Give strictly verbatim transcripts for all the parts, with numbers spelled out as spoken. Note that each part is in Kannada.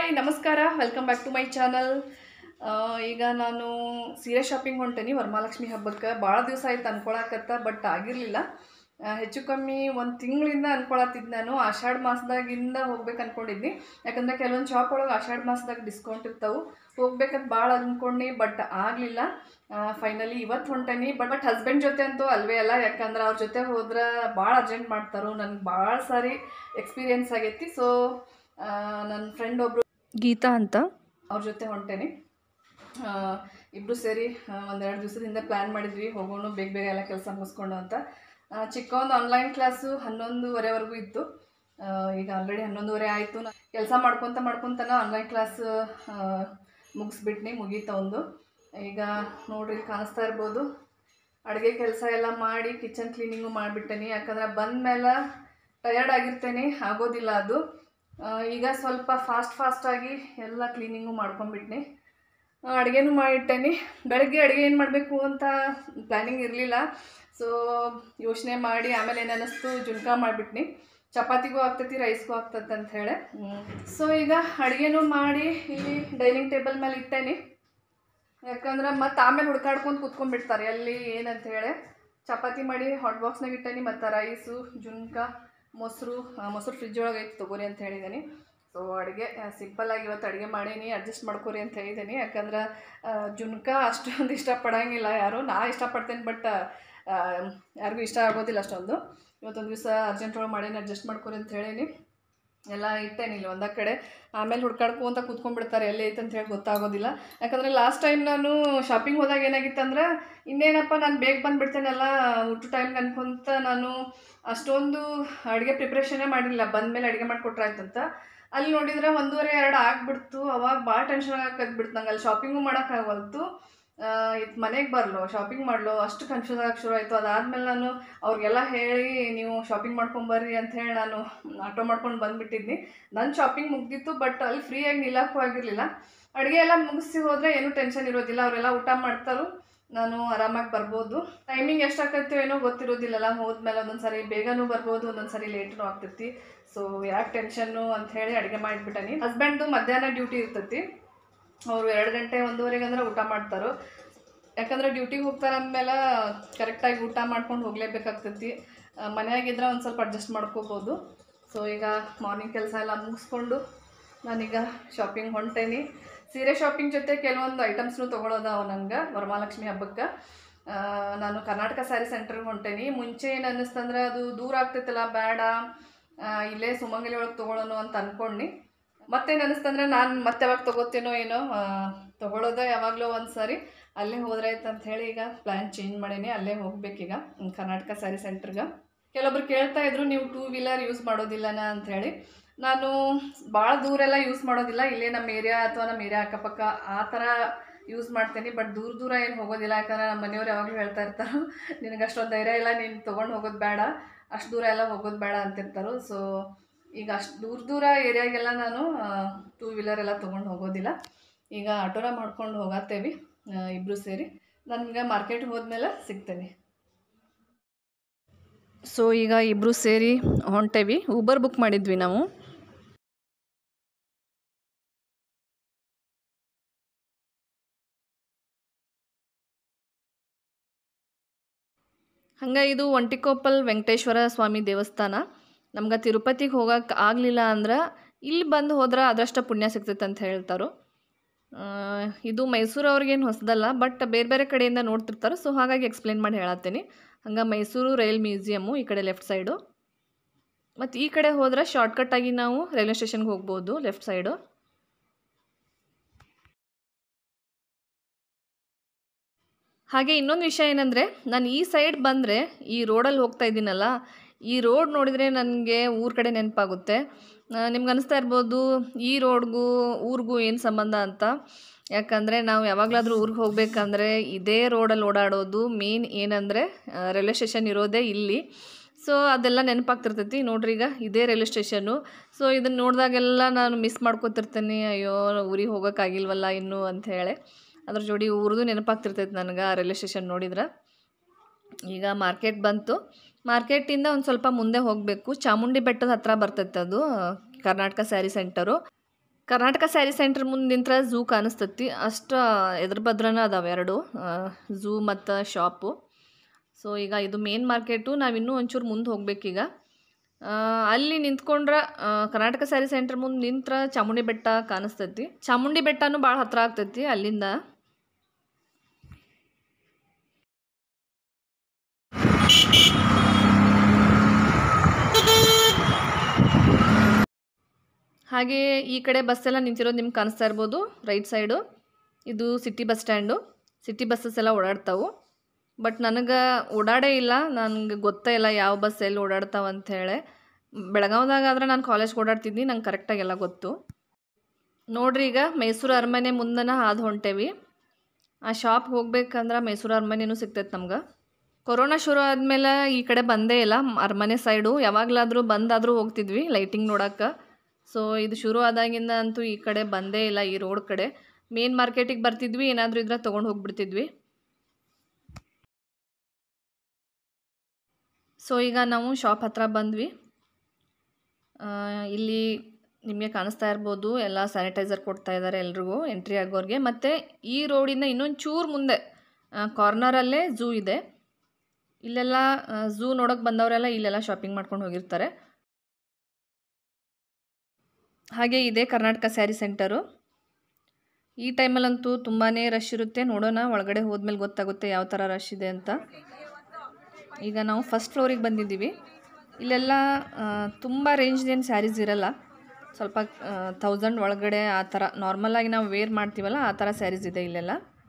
ಹಾಯ್ ನಮಸ್ಕಾರ welcome back to my channel. ಈಗ ನಾನು ಸೀರೆ ಶಾಪಿಂಗ್ ಹೊಂಟೇನಿ ವರಮಹಾಲಕ್ಷ್ಮಿ ಹಬ್ಬಕ್ಕೆ. ಭಾಳ ದಿವಸ ಆಯ್ತು ಅನ್ಕೊಳಕತ್ತ, ಬಟ್ ಆಗಿರಲಿಲ್ಲ. ಹೆಚ್ಚು ಕಮ್ಮಿ ಒಂದು ತಿಂಗಳಿಂದ ಅನ್ಕೊಳತ್ತಿದ್ದು. ನಾನು ಆಷಾಢ ಮಾಸದಾಗಿಂದ ಹೋಗ್ಬೇಕು ಅಂದ್ಕೊಂಡಿದ್ನಿ, ಯಾಕಂದರೆ ಕೆಲವೊಂದು ಶಾಪ್ ಒಳಗೆ ಆಷಾಢ ಮಾಸದಾಗ ಡಿಸ್ಕೌಂಟ್ ಇರ್ತಾವೆ. ಹೋಗ್ಬೇಕಂತ ಭಾಳ ಅಂದ್ಕೊಂಡು ಬಟ್ ಆಗಲಿಲ್ಲ. ಫೈನಲಿ ಇವತ್ತು ಹೊಂಟೇನಿ. ಬಟ್ ಬಟ್ ಹಸ್ಬೆಂಡ್ ಜೊತೆ ಅಂತೂ ಅಲ್ವೇ ಅಲ್ಲ, ಯಾಕಂದ್ರೆ ಅವ್ರ ಜೊತೆ ಹೋದ್ರೆ ಭಾಳ ಅರ್ಜೆಂಟ್ ಮಾಡ್ತಾರೋ. ನನಗೆ ಭಾಳ ಸಾರಿ ಎಕ್ಸ್ಪೀರಿಯೆನ್ಸ್ ಆಗೈತಿ. ಸೊ ನನ್ನ ಫ್ರೆಂಡ್ ಒಬ್ಬರು ಗೀತಾ ಅಂತ, ಅವ್ರ ಜೊತೆ ಹೊಂಟೇನಿ. ಇಬ್ಬರು ಸೇರಿ ಒಂದೆರಡು ದಿವಸದಿಂದ ಪ್ಲ್ಯಾನ್ ಮಾಡಿದ್ವಿ, ಹೋಗೋಣ ಬೇಗ ಬೇಗ ಎಲ್ಲ ಕೆಲಸ ಮುಗಿಸ್ಕೊಂಡು ಅಂತ. ಚಿಕ್ಕ ಒಂದು ಆನ್ಲೈನ್ ಕ್ಲಾಸು ಹನ್ನೊಂದುವರೆವರೆಗೂ ಇತ್ತು. ಈಗ ಆಲ್ರೆಡಿ ಹನ್ನೊಂದುವರೆ ಆಯಿತು. ಕೆಲಸ ಮಾಡ್ಕೊತ ಮಾಡ್ಕೊತಾನ ಆನ್ಲೈನ್ ಕ್ಲಾಸ್ ಮುಗಿಸ್ಬಿಟ್ನಿ, ಮುಗೀತ ಒಂದು. ಈಗ ನೋಡ್ರಿ ಕಾಣಿಸ್ತಾ ಇರ್ಬೋದು, ಅಡುಗೆ ಕೆಲಸ ಎಲ್ಲ ಮಾಡಿ ಕಿಚನ್ ಕ್ಲೀನಿಂಗು ಮಾಡಿಬಿಟ್ಟೇನಿ. ಯಾಕಂದ್ರೆ ಬಂದ ಮೇಲೆ ಟಯರ್ಡ್ ಆಗಿರ್ತೇನೆ, ಆಗೋದಿಲ್ಲ ಅದು. ಈಗ ಸ್ವಲ್ಪ ಫಾಸ್ಟ್ ಫಾಸ್ಟಾಗಿ ಎಲ್ಲ ಕ್ಲೀನಿಂಗು ಮಾಡ್ಕೊಂಬಿಟ್ನಿ, ಅಡುಗೆನೂ ಮಾಡಿಟ್ಟೇನಿ. ಬೆಳಗ್ಗೆ ಅಡುಗೆ ಏನು ಮಾಡಬೇಕು ಅಂತ ಪ್ಲ್ಯಾನಿಂಗ್ ಇರಲಿಲ್ಲ. ಸೊ ಯೋಚನೆ ಮಾಡಿ ಆಮೇಲೆ ಏನು ಅನ್ನಿಸ್ತು, ಜುನ್ಕ ಮಾಡಿಬಿಟ್ನಿ. ಚಪಾತಿಗೂ ಆಗ್ತೈತಿ, ರೈಸ್ಗೂ ಆಗ್ತೈತೆ ಅಂತ ಹೇಳಿ. ಸೊ ಈಗ ಅಡುಗೆನೂ ಮಾಡಿ ಇಲ್ಲಿ ಡೈನಿಂಗ್ ಟೇಬಲ್ ಮೇಲೆ ಇಟ್ಟೇನಿ. ಯಾಕಂದ್ರೆ ಮತ್ತು ಆಮೇಲೆ ಹುಡ್ಕಾಡ್ಕೊಂಡು ಕೂತ್ಕೊಂಡ್ಬಿಡ್ತಾರೆ ಎಲ್ಲಿ ಏನಂತ ಹೇಳಿ. ಚಪಾತಿ ಮಾಡಿ ಹಾಟ್ ಬಾಕ್ಸ್ನಾಗ ಇಟ್ಟೇನಿ, ಮತ್ತು ರೈಸು, ಜುನ್ಕ, ಮೊಸರು ಮೊಸರು ಫ್ರಿಜ್ ಒಳಗೆ ಐತಿ ತೊಗೋರಿ ಅಂತ ಹೇಳಿದ್ದೀನಿ. ಸೊ ಅಡುಗೆ ಸಿಂಪಲ್ಲಾಗಿ ಇವತ್ತು ಅಡುಗೆ ಮಾಡೀನಿ, ಅಡ್ಜಸ್ಟ್ ಮಾಡ್ಕೊರಿ ಅಂತ ಹೇಳಿದ್ದೀನಿ. ಯಾಕಂದ್ರೆ ಜುನ್ಕ ಅಷ್ಟೊಂದು ಇಷ್ಟಪಡೋಂಗಿಲ್ಲ ಯಾರು, ನಾ ಇಷ್ಟಪಡ್ತೇನೆ, ಬಟ್ ಯಾರಿಗೂ ಇಷ್ಟ ಆಗೋದಿಲ್ಲ ಅಷ್ಟೊಂದು. ಇವತ್ತೊಂದು ದಿವಸ ಅರ್ಜೆಂಟ್ ಒಳಗೆ ಮಾಡೀನಿ, ಅಡ್ಜಸ್ಟ್ ಮಾಡ್ಕೊರಿ ಅಂತ ಹೇಳೀನಿ. ಎಲ್ಲ ಇಟ್ಟೇನಿಲ್ಲ ಒಂದ ಕಡೆ. ಆಮೇಲೆ ಹುಡ್ಕಾಡ್ಕೊಂತ ಕೂತ್ಕೊಂಡ್ಬಿಡ್ತಾರೆ ಎಲ್ಲಿ ಐತೆ ಅಂತ ಹೇಳಿ ಗೊತ್ತಾಗೋದಿಲ್ಲ. ಯಾಕಂದರೆ ಲಾಸ್ಟ್ ಟೈಮ್ ನಾನು ಶಾಪಿಂಗ್ ಹೋದಾಗ ಏನಾಗಿತ್ತು ಅಂದ್ರೆ, ಇನ್ನೇನಪ್ಪ ನಾನು ಬೇಗ ಬಂದುಬಿಡ್ತೇನೆಲ್ಲ ಊಟ ಟೈಮ್ಗೆ ಅನ್ಕೊಂತ ನಾನು ಅಷ್ಟೊಂದು ಅಡುಗೆ ಪ್ರಿಪ್ರೇಷನ್ನೇ ಮಾಡಿರಲಿಲ್ಲ. ಬಂದಮೇಲೆ ಅಡುಗೆ ಮಾಡಿಕೊಟ್ರಾಯ್ತಂತ ಅಲ್ಲಿ ನೋಡಿದ್ರೆ ಒಂದೂವರೆ ಎರಡು ಆಗಿಬಿಡ್ತು. ಅವಾಗ ಭಾಳ ಟೆನ್ಷನ್ ಆಗಕತ್ಬಿಡ್ತು ನಂಗೆ. ಅಲ್ಲಿ ಶಾಪಿಂಗು ಮಾಡೋಕ್ಕಾಗವಲ್ತು, ಇದು ಮನೆಗೆ ಬರಲೋ ಶಾಪಿಂಗ್ ಮಾಡಲೋ ಅಷ್ಟು ಕನ್ಫ್ಯೂಸ್ ಆಗಕ್ಕೆ ಶುರು ಆಯಿತು. ಅದಾದಮೇಲೆ ನಾನು ಅವ್ರಿಗೆಲ್ಲ ಹೇಳಿ ನೀವು ಶಾಪಿಂಗ್ ಮಾಡ್ಕೊಂಬರ್ರಿ ಅಂತ ಹೇಳಿ ನಾನು ಆಟೋ ಮಾಡ್ಕೊಂಡು ಬಂದುಬಿಟ್ಟಿದ್ನಿ. ನನ್ನ ಶಾಪಿಂಗ್ ಮುಗ್ದಿತ್ತು, ಬಟ್ ಅಲ್ಲಿ ಫ್ರೀಯಾಗಿ ನಿಲ್ಲಕ್ಕೂ ಆಗಿರಲಿಲ್ಲ. ಅಡುಗೆ ಎಲ್ಲ ಮುಗಿಸಿ ಹೋದರೆ ಏನೂ ಟೆನ್ಷನ್ ಇರೋದಿಲ್ಲ, ಅವರೆಲ್ಲ ಊಟ ಮಾಡ್ತಾರೋ, ನಾನು ಆರಾಮಾಗಿ ಬರ್ಬೋದು. ಟೈಮಿಂಗ್ ಎಷ್ಟಾಗ್ತೈತೋ ಏನೋ ಗೊತ್ತಿರೋದಿಲ್ಲಲ್ಲ, ಹೋದ್ಮೇಲೆ ಒಂದೊಂದು ಸಾರಿ ಬೇಗನೂ ಬರ್ಬೋದು, ಒಂದೊಂದು ಸಾರಿ ಲೇಟೂ ಆಗ್ತೈತಿ. ಸೊ ಯಾಕೆ ಟೆನ್ಷನ್ನು ಅಂತ ಹೇಳಿ ಅಡುಗೆ ಮಾಡಿಬಿಟ್ಟನಿ. ಹಸ್ಬೆಂಡ್ದು ಮಧ್ಯಾಹ್ನ ಡ್ಯೂಟಿ ಇರ್ತೈತಿ, ಅವರು ಎರಡು ಗಂಟೆ ಒಂದೂವರೆಗೆ ಅಂದ್ರೆ ಊಟ ಮಾಡ್ತಾರೋ. ಯಾಕಂದರೆ ಡ್ಯೂಟಿಗೆ ಹೋಗ್ತಾರೆ ಅಂದಮೇಲೆ ಕರೆಕ್ಟಾಗಿ ಊಟ ಮಾಡ್ಕೊಂಡು ಹೋಗಲೇಬೇಕಾಗ್ತೈತಿ. ಮನೆಯಾಗಿದ್ರೆ ಒಂದು ಸ್ವಲ್ಪ ಅಡ್ಜಸ್ಟ್ ಮಾಡ್ಕೋಬೋದು. ಸೊ ಈಗ ಮಾರ್ನಿಂಗ್ ಕೆಲಸ ಎಲ್ಲ ಮುಗಿಸ್ಕೊಂಡು ನಾನೀಗ ಶಾಪಿಂಗ್ ಹೊಂಟೇನಿ. ಸೀರೆ ಶಾಪಿಂಗ್ ಜೊತೆ ಕೆಲವೊಂದು ಐಟಮ್ಸ್ನು ತೊಗೊಳೋದಾವ ನಂಗೆ ವರಮಹಾಲಕ್ಷ್ಮಿ ಹಬ್ಬಕ್ಕೆ. ನಾನು ಕರ್ನಾಟಕ ಸ್ಯಾರಿ ಸೆಂಟ್ರಿಗೆ ಹೊಂಟೇನಿ. ಮುಂಚೆ ಏನು ಅನ್ನಿಸ್ತಂದ್ರೆ ಅದು ದೂರ ಆಗ್ತೈತಲ್ಲ, ಬೇಡ ಇಲ್ಲೇ ಸುಮಂಗಲಿ ಒಳಗೆ ತೊಗೊಳೋಣ ಅಂತ ಅಂದ್ಕೊಂಡು. ಮತ್ತೇನು ಅನ್ನಿಸ್ತಂದ್ರೆ ನಾನು ಮತ್ತೆ ಯಾವಾಗ ತೊಗೋತೇನೋ ಏನೋ, ತೊಗೊಳೋದ ಯಾವಾಗಲೂ ಒಂದು ಸಾರಿ ಅಲ್ಲೇ ಹೋದ್ರಾಯ್ತು ಅಂತ ಹೇಳಿ ಈಗ ಪ್ಲ್ಯಾನ್ ಚೇಂಜ್ ಮಾಡೀನಿ. ಅಲ್ಲೇ ಹೋಗ್ಬೇಕೀಗ ಕರ್ನಾಟಕ ಸ್ಯಾರಿ ಸೆಂಟ್ರಿಗೆ. ಕೆಲವೊಬ್ರು ಕೇಳ್ತಾಯಿದ್ರು, ನೀವು ಟೂ ವೀಲರ್ ಯೂಸ್ ಮಾಡೋದಿಲ್ಲನ ಅಂಥೇಳಿ. ನಾನು ಭಾಳ ದೂರೆಲ್ಲ ಯೂಸ್ ಮಾಡೋದಿಲ್ಲ, ಇಲ್ಲೇ ನಮ್ಮ ಏರಿಯಾ ಅಥವಾ ನಮ್ಮ ಏರಿಯಾ ಅಕ್ಕಪಕ್ಕ ಆ ಥರ ಯೂಸ್ ಮಾಡ್ತೀನಿ. ಬಟ್ ದೂರ ದೂರ ಏನು ಹೋಗೋದಿಲ್ಲ. ಯಾಕಂದರೆ ನಮ್ಮ ಮನೆಯವ್ರು ಯಾವಾಗಲೂ ಹೇಳ್ತಾ ಇರ್ತಾರೆ, ನಿನಗೆ ಅಷ್ಟೊಂದು ಧೈರ್ಯ ಇಲ್ಲ, ನೀನು ತೊಗೊಂಡು ಹೋಗೋದು ಬೇಡ, ಅಷ್ಟು ದೂರ ಎಲ್ಲ ಹೋಗೋದು ಬೇಡ ಅಂತಿರ್ತಾರೆ. ಸೊ ಈಗ ಅಷ್ಟು ದೂರ ದೂರ ಏರಿಯಾಗೆಲ್ಲ ನಾನು ಟೂ ವೀಲರ್ ಎಲ್ಲ ತೊಗೊಂಡು ಹೋಗೋದಿಲ್ಲ. ಈಗ ಆಟೋನ ಮಾಡ್ಕೊಂಡು ಹೋಗತ್ತೇವಿ ಇಬ್ಬರು ಸೇರಿ. ನನಗೆ ಮಾರ್ಕೆಟ್ಗೆ ಹೋದ್ಮೇಲೆ ಸಿಗ್ತೇನೆ. ಸೊ ಈಗ ಇಬ್ಬರು ಸೇರಿ ಹೊಂಟೇವಿ. ಊಬರ್ ಬುಕ್ ಮಾಡಿದ್ವಿ ನಾವು. ಹಂಗೆ ಇದು ಒಂಟಿಕೊಪ್ಪಲ್ ವೆಂಕಟೇಶ್ವರ ಸ್ವಾಮಿ ದೇವಸ್ಥಾನ. ನಮ್ಗೆ ತಿರುಪತಿಗೆ ಹೋಗೋಕೆ ಆಗಲಿಲ್ಲ ಅಂದ್ರೆ ಇಲ್ಲಿ ಬಂದು ಹೋದ್ರೆ ಅದರಷ್ಟು ಪುಣ್ಯ ಸಿಗ್ತೈತೆ ಅಂತ ಹೇಳ್ತಾರೆ. ಇದು ಮೈಸೂರವ್ರಿಗೇನು ಹೊಸದಲ್ಲ, ಬಟ್ ಬೇರೆ ಬೇರೆ ಕಡೆಯಿಂದ ನೋಡ್ತಿರ್ತಾರೆ. ಸೊ ಹಾಗಾಗಿ ಎಕ್ಸ್ಪ್ಲೇನ್ ಮಾಡಿ ಹೇಳತ್ತೀನಿ. ಹಂಗೆ ಮೈಸೂರು ರೈಲ್ ಮ್ಯೂಸಿಯಮ್ಮು ಈ ಕಡೆ ಲೆಫ್ಟ್ ಸೈಡು, ಮತ್ತು ಈ ಕಡೆ ಹೋದ್ರೆ ಶಾರ್ಟ್ಕಟ್ಟಾಗಿ ನಾವು ರೈಲ್ವೆ ಸ್ಟೇಷನ್ಗೆ ಹೋಗ್ಬೋದು ಲೆಫ್ಟ್ ಸೈಡು. ಹಾಗೆ ಇನ್ನೊಂದು ವಿಷಯ ಏನಂದರೆ, ನಾನು ಈ ಸೈಡ್ ಬಂದರೆ ಈ ರೋಡಲ್ಲಿ ಹೋಗ್ತಾ ಇದ್ದೀನಲ್ಲ, ಈ ರೋಡ್ ನೋಡಿದರೆ ನನಗೆ ಊರ ಕಡೆ ನೆನಪಾಗುತ್ತೆ. ನಿಮ್ಗೆ ಅನಿಸ್ತಾ ಇರ್ಬೋದು ಈ ರೋಡ್ಗೂ ಊರಿಗೂ ಏನು ಸಂಬಂಧ ಅಂತ. ಯಾಕಂದರೆ ನಾವು ಯಾವಾಗಲಾದರೂ ಊರಿಗೆ ಹೋಗಬೇಕಂದ್ರೆ ಇದೇ ರೋಡಲ್ಲಿ ಓಡಾಡೋದು. ಮೇನ್ ಏನಂದರೆ ರೈಲ್ವೆ ಸ್ಟೇಷನ್ ಇರೋದೇ ಇಲ್ಲಿ. ಸೊ ಅದೆಲ್ಲ ನೆನಪಾಗ್ತಿರ್ತೈತಿ. ನೋಡ್ರಿ ಈಗ ಇದೇ ರೈಲ್ವೆ ಸ್ಟೇಷನ್ನು. ಸೊ ಇದನ್ನು ನೋಡಿದಾಗೆಲ್ಲ ನಾನು ಮಿಸ್ ಮಾಡ್ಕೊತಿರ್ತೇನೆ, ಅಯ್ಯೋ ಊರಿಗೆ ಹೋಗೋಕ್ಕಾಗಿಲ್ವಲ್ಲ ಇನ್ನೂ ಅಂಥೇಳಿ. ಅದ್ರ ಜೋಡಿ ಊರದು ನೆನಪಾಗ್ತಿರ್ತೈತೆ ನನಗೆ ರೈಲ್ವೆ ಸ್ಟೇಷನ್ ನೋಡಿದ್ರೆ. ಈಗ ಮಾರ್ಕೆಟ್ ಬಂತು. ಮಾರ್ಕೆಟಿಂದ ಒಂದು ಸ್ವಲ್ಪ ಮುಂದೆ ಹೋಗಬೇಕು, ಚಾಮುಂಡಿ ಬೆಟ್ಟದ ಹತ್ರ ಬರ್ತೈತೆ ಅದು ಕರ್ನಾಟಕ ಸ್ಯಾರಿ ಸೆಂಟರು. ಕರ್ನಾಟಕ ಸ್ಯಾರಿ ಸೆಂಟರ್ ಮುಂದೆ ನಿಂತ್ರ ಝೂ ಕಾಣಿಸ್ತತಿ. ಅಷ್ಟು ಎದ್ರ ಬದ್ರನ ಅದಾವೆ ಎರಡು, ಝೂ ಮತ್ತು ಶಾಪು. ಸೊ ಈಗ ಇದು ಮೇನ್ ಮಾರ್ಕೆಟು. ನಾವಿನ್ನೂ ಒಂಚೂರು ಮುಂದೆ ಹೋಗ್ಬೇಕೀಗ. ಅಲ್ಲಿ ನಿಂತ್ಕೊಂಡ್ರೆ ಕರ್ನಾಟಕ ಸ್ಯಾರಿ ಸೆಂಟರ್ ಮುಂದೆ ನಿಂತ್ರ ಚಾಮುಂಡಿ ಬೆಟ್ಟ ಕಾಣಿಸ್ತೈತಿ. ಚಾಮುಂಡಿ ಬೆಟ್ಟನೂ ಭಾಳ ಹತ್ರ ಆಗ್ತೈತಿ ಅಲ್ಲಿಂದ. ಹಾಗೆ ಈ ಕಡೆ ಬಸ್ ಎಲ್ಲ ನಿಂತಿರೋದು ನಿಮ್ಗೆ ಕಾಣಿಸ್ತಾ ಇರ್ಬೋದು ರೈಟ್ ಸೈಡು. ಇದು city bus stand. City buses ಎಲ್ಲ ಓಡಾಡ್ತಾವೆ. ಬಟ್ ನನಗೆ ಓಡಾಡೇ ಇಲ್ಲ, ನನಗೆ ಗೊತ್ತೇ ಇಲ್ಲ ಯಾವ ಬಸ್ ಎಲ್ಲಿ ಓಡಾಡ್ತಾವೆ ಅಂಥೇಳಿ. ಬೆಳಗಾವ್ದಾಗಾದ್ರೆ ನಾನು ಕಾಲೇಜ್ಗೆ ಓಡಾಡ್ತಿದ್ನಿ, ನಂಗೆ ಕರೆಕ್ಟಾಗಿ ಎಲ್ಲ ಗೊತ್ತು. ನೋಡ್ರಿ, ಈಗ ಮೈಸೂರು ಅರಮನೆ ಮುಂದನ ಹಾದು ಹೊಂಟೇವಿ. ಆ ಶಾಪ್ ಹೋಗ್ಬೇಕಂದ್ರೆ ಮೈಸೂರು ಅರಮನೆನೂ ಸಿಗ್ತೈತೆ ನಮ್ಗೆ. ಕೊರೋನಾ ಶುರು ಆದಮೇಲೆ ಈ ಕಡೆ ಬಂದೇ ಇಲ್ಲ ಅರಮನೆ ಸೈಡು. ಯಾವಾಗಲಾದರೂ ಬಂದಾದರೂ ಹೋಗ್ತಿದ್ವಿ ಲೈಟಿಂಗ್ ನೋಡೋಕ್ಕೆ. ಸೊ ಇದು ಶುರು ಆದಾಗಿಂದ ಅಂತೂ ಈ ಕಡೆ ಬಂದೇ ಇಲ್ಲ, ಈ ರೋಡ್ ಕಡೆ. ಮೇನ್ ಮಾರ್ಕೆಟಿಗೆ ಬರ್ತಿದ್ವಿ, ಏನಾದರೂ ಇದ್ರೆ ತೊಗೊಂಡು ಹೋಗ್ಬಿಡ್ತಿದ್ವಿ. ಸೊ ಈಗ ನಾವು ಶಾಪ್ ಹತ್ರ ಬಂದ್ವಿ. ಇಲ್ಲಿ ನಿಮಗೆ ಕಾಣಿಸ್ತಾ ಇರ್ಬೋದು ಎಲ್ಲ ಸ್ಯಾನಿಟೈಸರ್ ಕೊಡ್ತಾ ಇದ್ದಾರೆ ಎಲ್ರಿಗೂ ಎಂಟ್ರಿ ಆಗೋರಿಗೆ. ಮತ್ತು ಈ ರೋಡಿಂದ ಇನ್ನೊಂದು ಚೂರು ಮುಂದೆ ಕಾರ್ನರಲ್ಲೇ ಝೂ ಇದೆ. ಇಲ್ಲೆಲ್ಲ ಝೂ ನೋಡೋಕೆ ಬಂದವರೆಲ್ಲ ಇಲ್ಲೆಲ್ಲ ಶಾಪಿಂಗ್ ಮಾಡ್ಕೊಂಡು ಹೋಗಿರ್ತಾರೆ. ಹಾಗೆ ಇದೆ ಕರ್ನಾಟಕ ಸ್ಯಾರಿ ಸೆಂಟರು. ಈ ಟೈಮಲ್ಲಂತೂ ತುಂಬಾ ರಶ್ ಇರುತ್ತೆ. ನೋಡೋಣ, ಒಳಗಡೆ ಹೋದ್ಮೇಲೆ ಗೊತ್ತಾಗುತ್ತೆ ಯಾವ ಥರ ರಶ್ ಇದೆ ಅಂತ. ಈಗ ನಾವು ಫಸ್ಟ್ ಫ್ಲೋರಿಗೆ ಬಂದಿದ್ದೀವಿ. ಇಲ್ಲೆಲ್ಲ ತುಂಬ ರೇಂಜ್ದೇನು ಸ್ಯಾರೀಸ್ ಇರಲ್ಲ, ಸ್ವಲ್ಪ ಥೌಸಂಡ್ ಒಳಗಡೆ ಆ ಥರ ನಾರ್ಮಲಾಗಿ ನಾವು ವೇರ್ ಮಾಡ್ತೀವಲ್ಲ ಆ ಥರ ಸ್ಯಾರೀಸ್ ಇದೆ ಇಲ್ಲೆಲ್ಲ.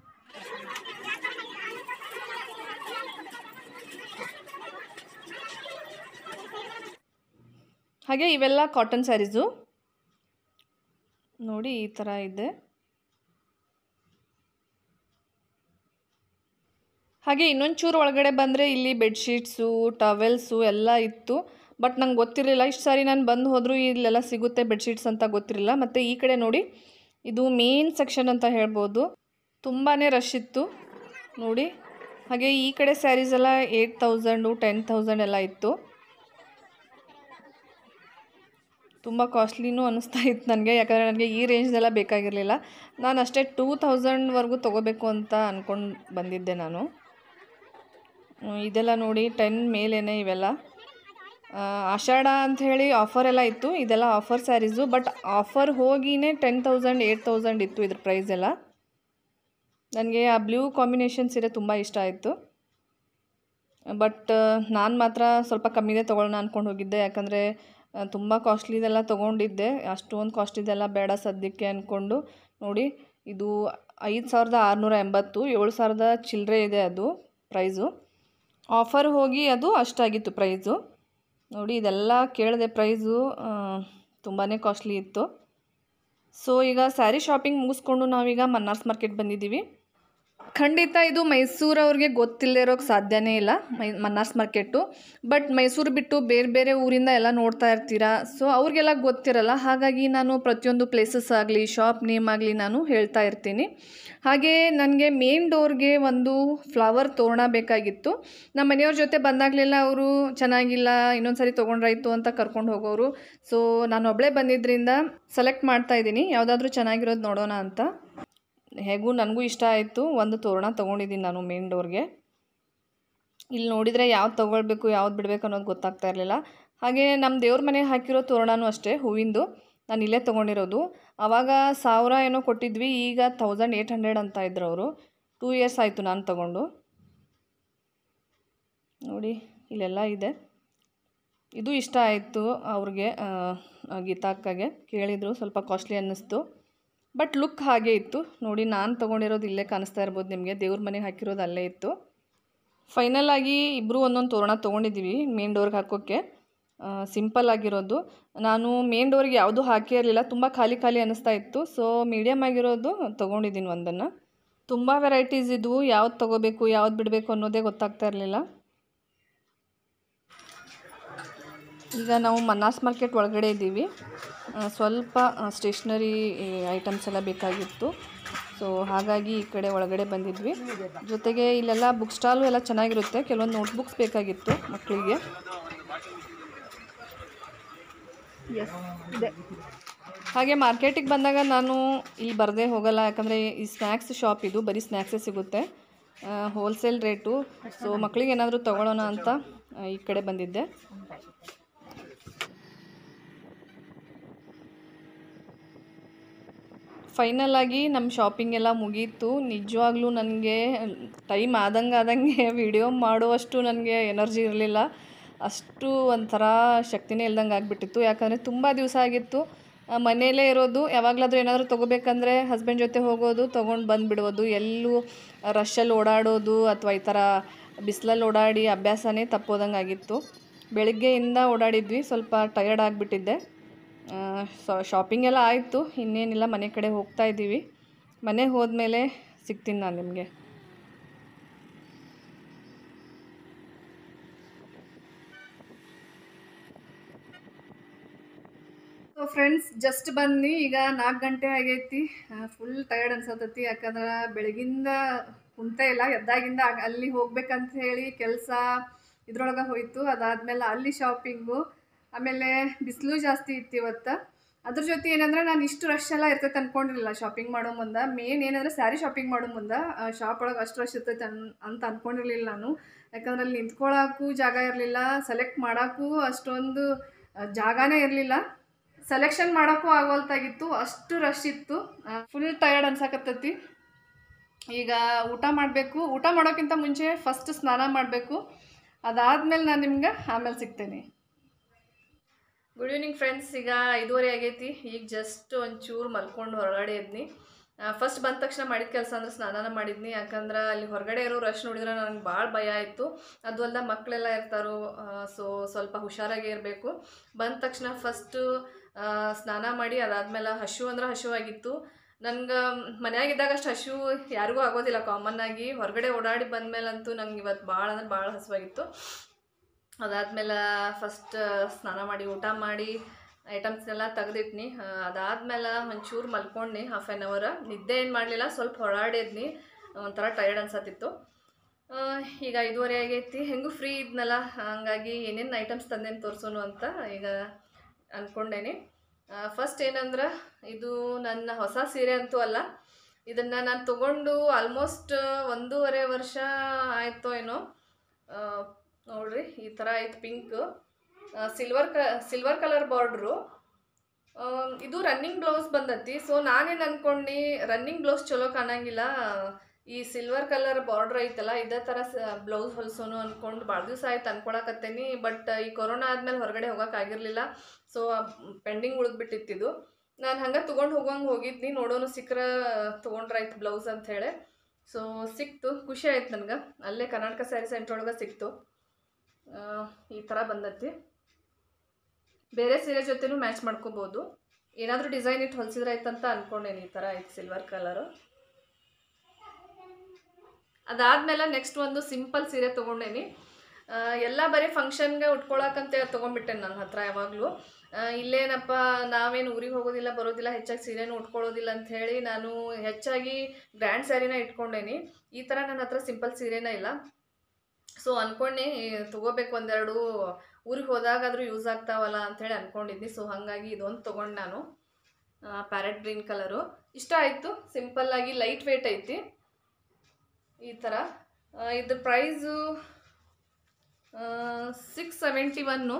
ಹಾಗೆ ಇವೆಲ್ಲ ಕಾಟನ್ ಸ್ಯಾರೀಸು ನೋಡಿ, ಈ ಥರ ಇದೆ. ಹಾಗೆ ಇನ್ನೊಂದು ಚೂರು ಒಳಗಡೆ ಬಂದರೆ ಇಲ್ಲಿ ಬೆಡ್ಶೀಟ್ಸು, ಟವೆಲ್ಸು ಎಲ್ಲ ಇತ್ತು. ಬಟ್ ನಂಗೆ ಗೊತ್ತಿರಲಿಲ್ಲ, ಇಷ್ಟು ಸಾರಿ ನಾನು ಬಂದು ಹೋದರೂ ಇಲ್ಲೆಲ್ಲ ಸಿಗುತ್ತೆ ಬೆಡ್ಶೀಟ್ಸ್ ಅಂತ ಗೊತ್ತಿರಲಿಲ್ಲ. ಮತ್ತು ಈ ಕಡೆ ನೋಡಿ, ಇದು ಮೇನ್ ಸೆಕ್ಷನ್ ಅಂತ ಹೇಳ್ಬೋದು. ತುಂಬಾ ರಶ್ ಇತ್ತು ನೋಡಿ. ಹಾಗೆ ಈ ಕಡೆ ಸ್ಯಾರೀಸ್ ಎಲ್ಲ ಏಯ್ಟ್ ತೌಸಂಡು ಟೆನ್ ತೌಸಂಡ್ ಎಲ್ಲ ಇತ್ತು. ತುಂಬ ಕಾಸ್ಟ್ಲಿನೂ ಅನ್ನಿಸ್ತಾ ಇತ್ತು ನನಗೆ, ಯಾಕಂದರೆ ನನಗೆ ಈ ರೇಂಜ್ದೆಲ್ಲ ಬೇಕಾಗಿರಲಿಲ್ಲ. ನಾನು ಅಷ್ಟೇ ಟೂ ತೌಸಂಡ್ವರೆಗೂ ತೊಗೋಬೇಕು ಅಂತ ಅಂದ್ಕೊಂಡು ಬಂದಿದ್ದೆ ನಾನು. ಇದೆಲ್ಲ ನೋಡಿ ಟೆನ್ ಮೇಲೇನೆ ಇವೆಲ್ಲ. ಆಷಾಢ ಅಂಥೇಳಿ ಆಫರ್ ಎಲ್ಲ ಇತ್ತು. ಇದೆಲ್ಲ ಆಫರ್ ಸ್ಯಾರೀಸು, ಬಟ್ ಆಫರ್ ಹೋಗಿಯೇ ಟೆನ್ ತೌಸಂಡ್ ಏಯ್ಟ್ ತೌಸಂಡ್ ಇತ್ತು ಇದ್ರ ಪ್ರೈಸ್ ಎಲ್ಲ. ನನಗೆ ಆ ಬ್ಲೂ ಕಾಂಬಿನೇಷನ್ ಸೀರೆ ತುಂಬ ಇಷ್ಟ ಆಯಿತು. ಬಟ್ ನಾನು ಮಾತ್ರ ಸ್ವಲ್ಪ ಕಮ್ಮಿದೆ ತೊಗೊಳ್ಳೋಣ ಅಂದ್ಕೊಂಡು ಹೋಗಿದ್ದೆ, ಯಾಕಂದರೆ ತುಂಬ ಕಾಸ್ಟ್ಲಿದೆಲ್ಲ ತೊಗೊಂಡಿದ್ದೆ. ಅಷ್ಟೊಂದು ಕಾಸ್ಟ್ಲಿದೆಲ್ಲ ಬೇಡ ಸದ್ಯಕ್ಕೆ ಅಂದ್ಕೊಂಡು. ನೋಡಿ, ಇದು ಐದು ಸಾವಿರದ ಆರುನೂರ ಎಂಬತ್ತು ಏಳು ಸಾವಿರದ ಚಿಲ್ಲರೆ ಇದೆ ಅದು ಪ್ರೈಸು. ಆಫರ್ ಹೋಗಿ ಅದು ಅಷ್ಟಾಗಿತ್ತು ಪ್ರೈಸು. ನೋಡಿ, ಇದೆಲ್ಲ ಕೇಳಿದೆ ಪ್ರೈಸು, ತುಂಬಾ ಕಾಸ್ಟ್ಲಿ ಇತ್ತು. ಸೊ ಈಗ ಸ್ಯಾರಿ ಶಾಪಿಂಗ್ ಮುಗಿಸ್ಕೊಂಡು ನಾವೀಗ ಮನ್ನಾರ್ಸ್ ಮಾರ್ಕೆಟ್ ಬಂದಿದ್ದೀವಿ. ಖಂಡಿತ ಇದು ಮೈಸೂರವ್ರಿಗೆ ಗೊತ್ತಿಲ್ಲದೆ ಇರೋಕ್ಕೆ ಸಾಧ್ಯನೇ ಇಲ್ಲ ಮೈ ಮನ್ನಾರ್ಸ್ ಮಾರ್ಕೆಟು. ಬಟ್ ಮೈಸೂರು ಬಿಟ್ಟು ಬೇರೆ ಬೇರೆ ಊರಿಂದ ಎಲ್ಲ ನೋಡ್ತಾ ಇರ್ತೀರಾ, ಸೊ ಅವ್ರಿಗೆಲ್ಲ ಗೊತ್ತಿರಲ್ಲ. ಹಾಗಾಗಿ ನಾನು ಪ್ರತಿಯೊಂದು ಪ್ಲೇಸಸ್ ಆಗಲಿ ಶಾಪ್ ನೇಮ್ ಆಗಲಿ ನಾನು ಹೇಳ್ತಾ ಇರ್ತೀನಿ. ಹಾಗೆ ನನಗೆ ಮೇನ್ ಡೋರ್ಗೆ ಒಂದು ಫ್ಲವರ್ ತೋರಣ ಬೇಕಾಗಿತ್ತು. ನಮ್ಮ ಮನೆಯವ್ರ ಜೊತೆ ಬಂದಾಗಲೆಲ್ಲ ಅವರು ಚೆನ್ನಾಗಿಲ್ಲ, ಇನ್ನೊಂದು ಸರಿ ತೊಗೊಂಡ್ರಾಯ್ತು ಅಂತ ಕರ್ಕೊಂಡು ಹೋಗೋರು. ಸೊ ನಾನು ಒಬ್ಬಳೇ ಬಂದಿದ್ದರಿಂದ ಸೆಲೆಕ್ಟ್ ಮಾಡ್ತಾ ಇದ್ದೀನಿ ಯಾವುದಾದ್ರೂ ಚೆನ್ನಾಗಿರೋದು ನೋಡೋಣ ಅಂತ. ಹೇಗೂ ನನಗೂ ಇಷ್ಟ ಆಯಿತು. ಒಂದು ತೋರಣ ತೊಗೊಂಡಿದ್ದೀನಿ ನಾನು ಮೇನ್ ಡೋರ್ಗೆ. ಇಲ್ಲಿ ನೋಡಿದರೆ ಯಾವ್ದು ತೊಗೊಳ್ಬೇಕು ಯಾವ್ದು ಬಿಡಬೇಕು ಅನ್ನೋದು ಗೊತ್ತಾಗ್ತಾ ಇರಲಿಲ್ಲ. ಹಾಗೆ ನಮ್ಮ ದೇವ್ರ ಮನೆ ಹಾಕಿರೋ ತೋರಣನೂ ಅಷ್ಟೇ ಹೂವಿಂದು, ನಾನು ಇಲ್ಲೇ ತೊಗೊಂಡಿರೋದು. ಆವಾಗ ಸಾವಿರ ಏನೋ ಕೊಟ್ಟಿದ್ವಿ, ಈಗ ತೌಸಂಡ್ ಏಯ್ಟ್ ಹಂಡ್ರೆಡ್ ಅಂತ ಇದ್ರು ಅವರು. ಟೂ ಇಯರ್ಸ್ ಆಯಿತು ನಾನು ತೊಗೊಂಡು. ನೋಡಿ, ಇಲ್ಲೆಲ್ಲ ಇದೆ. ಇದು ಇಷ್ಟ ಆಯಿತು ಅವ್ರಿಗೆ, ಗೀತಾಕ್ಕಗೆ ಕೇಳಿದರು, ಸ್ವಲ್ಪ ಕಾಸ್ಟ್ಲಿ ಅನ್ನಿಸ್ತು. ಬಟ್ ಲುಕ್ ಹಾಗೆ ಇತ್ತು ನೋಡಿ. ನಾನು ತೊಗೊಂಡಿರೋದು ಇಲ್ಲೇ ಕಾಣಿಸ್ತಾ ಇರ್ಬೋದು ನಿಮಗೆ, ದೇವ್ರ ಮನೆಗೆ ಹಾಕಿರೋದು ಅಲ್ಲೇ ಇತ್ತು. ಫೈನಲ್ ಆಗಿ ಇಬ್ಬರು ಒಂದೊಂದು ತೋರಣ ತೊಗೊಂಡಿದ್ದೀವಿ ಮೇನ್ ಡೋರ್ಗೆ ಹಾಕೋಕ್ಕೆ, ಸಿಂಪಲ್ ಆಗಿರೋದು. ನಾನು ಮೇನ್ ಡೋರ್ಗೆ ಯಾವುದೂ ಹಾಕೇ ಇರಲಿಲ್ಲ, ತುಂಬ ಖಾಲಿ ಖಾಲಿ ಅನ್ನಿಸ್ತಾ ಇತ್ತು. ಸೊ ಮೀಡಿಯಮ್ ಆಗಿರೋದು ತೊಗೊಂಡಿದ್ದೀನಿ ಒಂದನ್ನು. ತುಂಬ ವೆರೈಟೀಸ್ ಇದ್ವು, ಯಾವ್ದು ತೊಗೋಬೇಕು ಯಾವ್ದು ಬಿಡಬೇಕು ಅನ್ನೋದೇ ಗೊತ್ತಾಗ್ತಾ ಇರಲಿಲ್ಲ. ಈಗ ನಾವು ಮನ್ನಾರ್ಸ್ ಮಾರ್ಕೆಟ್ ಒಳಗಡೆ ಇದ್ದೀವಿ. ಸ್ವಲ್ಪ ಸ್ಟೇಷ್ನರಿ ಐಟಮ್ಸ್ ಎಲ್ಲ ಬೇಕಾಗಿತ್ತು. ಸೊ ಹಾಗಾಗಿ ಈ ಕಡೆ ಒಳಗಡೆ ಬಂದಿದ್ವಿ. ಜೊತೆಗೆ ಇಲ್ಲೆಲ್ಲ ಬುಕ್ ಸ್ಟಾಲು ಎಲ್ಲ ಚೆನ್ನಾಗಿರುತ್ತೆ. ಕೆಲವೊಂದು ನೋಟ್ಬುಕ್ಸ್ ಬೇಕಾಗಿತ್ತು ಮಕ್ಕಳಿಗೆ. ಎಸ್ ಇದೆ. ಹಾಗೆ ಮಾರ್ಕೆಟಿಗೆ ಬಂದಾಗ ನಾನು ಇಲ್ಲಿ ಬರದೇ ಹೋಗಲ್ಲ, ಯಾಕಂದರೆ ಈ ಸ್ನ್ಯಾಕ್ಸ್ ಶಾಪ್ ಇದು, ಬರೀ ಸ್ನ್ಯಾಕ್ಸೇ ಸಿಗುತ್ತೆ, ಹೋಲ್ಸೇಲ್ ರೇಟು. ಸೊ ಮಕ್ಕಳಿಗೆ ಏನಾದರೂ ತೊಗೊಳ್ಳೋಣ ಅಂತ ಈ ಕಡೆ ಬಂದಿದ್ದೆ. ಫೈನಲ್ ಆಗಿ ನಮ್ಮ ಶಾಪಿಂಗ್ ಎಲ್ಲ ಮುಗೀತು. ನಿಜವಾಗ್ಲೂ ನನಗೆ ಟೈಮ್ ಆದಂಗೆ ಆದಂಗೆ ವಿಡಿಯೋ ಮಾಡುವಷ್ಟು ನನಗೆ ಎನರ್ಜಿ ಇರಲಿಲ್ಲ. ಅಷ್ಟು ಒಂಥರ ಶಕ್ತಿನೇ ಇಲ್ದಂಗೆ ಆಗಿಬಿಟ್ಟಿತ್ತು. ಯಾಕಂದರೆ ತುಂಬ ದಿವಸ ಆಗಿತ್ತು. ಮನೆಯಲ್ಲೇ ಇರೋದು, ಯಾವಾಗಲಾದರೂ ಏನಾದರೂ ತೊಗೋಬೇಕಂದ್ರೆ ಹಸ್ಬೆಂಡ್ ಜೊತೆ ಹೋಗೋದು, ತೊಗೊಂಡು ಬಂದುಬಿಡೋದು. ಎಲ್ಲೂ ರಶಲ್ಲಿ ಓಡಾಡೋದು ಅಥವಾ ಈ ಥರ ಬಿಸಿಲಲ್ಲಿ ಓಡಾಡಿ ಅಭ್ಯಾಸನೇ ತಪ್ಪೋದಂಗೆ ಆಗಿತ್ತು. ಬೆಳಗ್ಗೆಯಿಂದ ಓಡಾಡಿದ್ವಿ, ಸ್ವಲ್ಪ ಟಯರ್ಡ್ ಆಗಿಬಿಟ್ಟಿದ್ದೆ. ಸೊ ಶಾಪಿಂಗ್ ಎಲ್ಲ ಆಯಿತು, ಇನ್ನೇನಿಲ್ಲ, ಮನೆ ಕಡೆ ಹೋಗ್ತಾ ಇದ್ದೀವಿ. ಮನೆಗೆ ಹೋದ್ಮೇಲೆ ಸಿಗ್ತೀನಿ ನಾನು ನಿಮಗೆ. ಸೊ ಫ್ರೆಂಡ್ಸ್, ಜಸ್ಟ್ ಬನ್ನಿ, ಈಗ ನಾಲ್ಕು ಗಂಟೆ ಆಗೈತಿ. ಫುಲ್ ಟಯರ್ಡ್ ಅನ್ಸತ್ತೈತಿ, ಯಾಕಂದ್ರೆ ಬೆಳಗಿಂದ ಕುಂತ ಇಲ್ಲ. ಎದ್ದಾಗಿಂದ ಅಲ್ಲಿ ಹೋಗ್ಬೇಕಂತ ಹೇಳಿ ಕೆಲಸ ಇದ್ರೊಳಗೆ ಹೋಯ್ತು. ಅದಾದಮೇಲೆ ಅಲ್ಲಿ ಶಾಪಿಂಗು, ಆಮೇಲೆ ಬಿಸಿಲು ಜಾಸ್ತಿ ಇತ್ತು ಇವತ್ತು. ಅದ್ರ ಜೊತೆ ಏನಂದ್ರೆ ನಾನು ಇಷ್ಟು ರಶ್ ಎಲ್ಲ ಇರ್ತೈತೆ ಅಂದ್ಕೊಂಡಿರಲಿಲ್ಲ ಶಾಪಿಂಗ್ ಮಾಡೋ ಮುಂದೆ. ಮೇನ್ ಏನಂದರೆ ಸ್ಯಾರಿ ಶಾಪಿಂಗ್ ಮಾಡೋ ಮುಂದೆ ಶಾಪ್ ಒಳಗೆ ಅಷ್ಟು ರಶ್ ಇರ್ತೈತೆ ಅನ್ ಅಂತ ಅಂದ್ಕೊಂಡಿರಲಿಲ್ಲ ನಾನು. ಯಾಕಂದ್ರೆ ಅಲ್ಲಿ ನಿಂತ್ಕೊಳ್ಳೋಕ್ಕೂ ಜಾಗ ಇರಲಿಲ್ಲ, ಸೆಲೆಕ್ಟ್ ಮಾಡೋಕ್ಕೂ ಅಷ್ಟೊಂದು ಜಾಗನೇ ಇರಲಿಲ್ಲ, ಸೆಲೆಕ್ಷನ್ ಮಾಡೋಕ್ಕೂ ಆಗೋಲ್ತಾಗಿತ್ತು, ಅಷ್ಟು ರಶ್ ಇತ್ತು. ಫುಲ್ ಟಯರ್ಡ್ ಅನ್ಸಕತ್ತೈತಿ. ಈಗ ಊಟ ಮಾಡಬೇಕು. ಊಟ ಮಾಡೋಕ್ಕಿಂತ ಮುಂಚೆ ಫಸ್ಟ್ ಸ್ನಾನ ಮಾಡಬೇಕು. ಅದಾದಮೇಲೆ ನಾನು ನಿಮ್ಗೆ ಆಮೇಲೆ ಸಿಗ್ತೇನೆ. Good evening friends. ಈಗ ಐದೂವರೆ ಆಗೈತಿ. ಈಗ ಜಸ್ಟ್ ಒಂಚೂರು ಮಲ್ಕೊಂಡು ಹೊರಗಡೆ ಇದ್ನಿ. ಫಸ್ಟ್ ಬಂದ ತಕ್ಷಣ ಮಾಡಿದ ಕೆಲಸ ಅಂದ್ರೆ ಸ್ನಾನ ಮಾಡಿದ್ನಿ. ಯಾಕಂದ್ರೆ ಅಲ್ಲಿ ಹೊರಗಡೆ ಇರೋ ರಶ್ ನೋಡಿದ್ರೆ ನನಗೆ ಭಾಳ ಭಯ ಆಯಿತು. ಅದು ಅಲ್ಲ, ಮಕ್ಕಳೆಲ್ಲ ಇರ್ತಾರೋ, ಸೊ ಸ್ವಲ್ಪ ಹುಷಾರಾಗೇ ಇರಬೇಕು. ಬಂದ ತಕ್ಷಣ ಫಸ್ಟು ಸ್ನಾನ ಮಾಡಿ ಅದಾದಮೇಲೆ ಹಶು ಅಂದ್ರೆ ಹಶುವಾಗಿತ್ತು. ನನಗೆ ಮನೆಯಾಗಿದ್ದಾಗ ಅಷ್ಟು ಹಶು ಯಾರಿಗೂ ಆಗೋದಿಲ್ಲ ಕಾಮನ್ನಾಗಿ. ಹೊರಗಡೆ ಓಡಾಡಿ ಬಂದಮೇಲಂತೂ ನಂಗೆ ಇವತ್ತು ಭಾಳ ಅಂದ್ರೆ ಭಾಳ ಹಸುವಾಗಿತ್ತು. ಅದಾದಮೇಲೆ ಫಸ್ಟ್ ಸ್ನಾನ ಮಾಡಿ ಊಟ ಮಾಡಿ ಐಟಮ್ಸ್ನೆಲ್ಲ ತೆಗೆದಿಟ್ನಿ. ಅದಾದಮೇಲೆ ಒಂಚೂರು ಮಲ್ಕೊಂಡ್ನಿ ಹಾಫ್ ಆ್ಯನ್ ಅವರ್. ನಿದ್ದೆ ಏನು ಮಾಡಲಿಲ್ಲ, ಸ್ವಲ್ಪ ಹೊರಡಿದ್ನಿ, ಒಂಥರ ಟಯರ್ಡ್ ಅನ್ಸತ್ತಿತ್ತು. ಈಗ ಐದೂವರೆ ಆಗೈತಿ. ಹೆಂಗೂ ಫ್ರೀ ಇದ್ನಲ್ಲ, ಹಾಗಾಗಿ ಏನೇನು ಐಟಮ್ಸ್ ತಂದೇನು ತೋರಿಸೋನು ಅಂತ ಈಗ ಅಂದ್ಕೊಂಡೇನಿ. ಫಸ್ಟ್ ಏನಂದ್ರೆ, ಇದು ನನ್ನ ಹೊಸ ಸೀರೆ ಅಂತೂ ಅಲ್ಲ. ಇದನ್ನು ನಾನು ತೊಗೊಂಡು ಆಲ್ಮೋಸ್ಟ್ ಒಂದೂವರೆ ವರ್ಷ ಆಯಿತೋ ಏನೋ. ನೋಡ್ರಿ, ಈ ಥರ ಐತೆ ಪಿಂಕ್, ಸಿಲ್ವರ್ ಕ ಸಿಲ್ವರ್ ಕಲರ್ ಬಾರ್ಡ್ರು. ಇದು ರನ್ನಿಂಗ್ ಬ್ಲೌಸ್ ಬಂದತಿ. ಸೊ ನಾನೇನು ಅಂದ್ಕೊಂಡು, ರನ್ನಿಂಗ್ ಬ್ಲೌಸ್ ಚಲೋ ಕಾಣಂಗಿಲ್ಲ, ಈ ಸಿಲ್ವರ್ ಕಲರ್ ಬಾರ್ಡ್ರ್ ಐತಲ್ಲ ಇದೇ ಥರ ಸ ಬ್ಲೌಸ್ ಹೊಲ್ಸೋನು ಅಂದ್ಕೊಂಡು ಭಾಳ ದಿವಸ ಆಯ್ತು ಅಂದ್ಕೊಳಕತ್ತೇನಿ. ಬಟ್ ಈ ಕೊರೋನಾ ಆದಮೇಲೆ ಹೊರಗಡೆ ಹೋಗೋಕ್ಕಾಗಿರಲಿಲ್ಲ. So pending ಉಳಿದ್ಬಿಟ್ಟಿತ್ತಿದ್ದು. ನಾನು ಹಂಗೆ ತೊಗೊಂಡು ಹೋಗೋಂಗೆ ಹೋಗಿದ್ನಿ, ನೋಡೋನು ಸಿಕ್ಕರೆ ತೊಗೊಂಡ್ರಾಯ್ತು ಬ್ಲೌಸ್ ಅಂಥೇಳಿ. ಸೊ ಸಿಕ್ತು, ಖುಷಿ ಆಯ್ತು ನನಗೆ. ಅಲ್ಲೇ ಕರ್ನಾಟಕ ಸ್ಯಾರಿ ಸೆಂಟ್ರ್ ಒಳಗೆ ಸಿಕ್ತು. ಈ ಥರ ಬಂದತಿ. ಬೇರೆ ಸೀರೆ ಜೊತೆನೂ ಮ್ಯಾಚ್ ಮಾಡ್ಕೋಬೋದು. ಏನಾದರೂ ಡಿಸೈನ್ ಇಟ್ಟು ಹೊಲಿಸಿದ್ರೆ ಆಯ್ತಂತ ಅಂದ್ಕೊಂಡೇನಿ. ಈ ಥರ ಐತೆ ಸಿಲ್ವರ್ ಕಲರು. ಅದಾದಮೇಲೆ ನೆಕ್ಸ್ಟ್ ಒಂದು ಸಿಂಪಲ್ ಸೀರೆ ತೊಗೊಂಡೇನಿ. ಎಲ್ಲ ಬರೀ ಫಂಕ್ಷನ್ಗೆ ಉಟ್ಕೊಳಕ್ಕಂತ ತೊಗೊಂಡ್ಬಿಟ್ಟೇನೆ ನನ್ನ ಹತ್ರ. ಯಾವಾಗಲೂ ಇಲ್ಲೇನಪ್ಪ, ನಾವೇನು ಊರಿಗೆ ಹೋಗೋದಿಲ್ಲ ಬರೋದಿಲ್ಲ, ಹೆಚ್ಚಾಗಿ ಸೀರೆನೂ ಉಟ್ಕೊಳ್ಳೋದಿಲ್ಲ ಅಂಥೇಳಿ ನಾನು ಹೆಚ್ಚಾಗಿ ಗ್ರ್ಯಾಂಡ್ ಸ್ಯಾರಿನ ಇಟ್ಕೊಂಡೇನಿ. ಈ ಥರ ನನ್ನ ಹತ್ರ ಸಿಂಪಲ್ ಸೀರೆನೇ ಇಲ್ಲ. ಸೊ ಅಂದ್ಕೊಂಡೆ ತೊಗೋಬೇಕು, ಒಂದೆರಡು ಊರಿಗೆ ಹೋದಾಗಾದರೂ ಯೂಸ್ ಆಗ್ತಾವಲ್ಲ ಅಂಥೇಳಿ ಅಂದ್ಕೊಂಡಿದ್ನಿ. ಸೊ ಹಾಗಾಗಿ ಇದೊಂದು ತೊಗೊಂಡು ನಾನು, ಪ್ಯಾರೆಟ್ ಗ್ರೀನ್ ಕಲರು. ಇಷ್ಟ ಆಯಿತು, ಸಿಂಪಲ್ಲಾಗಿ ಲೈಟ್ ವೇಟ್ ಐತಿ. ಈ ಥರ ಇದ್ರ price six seventy one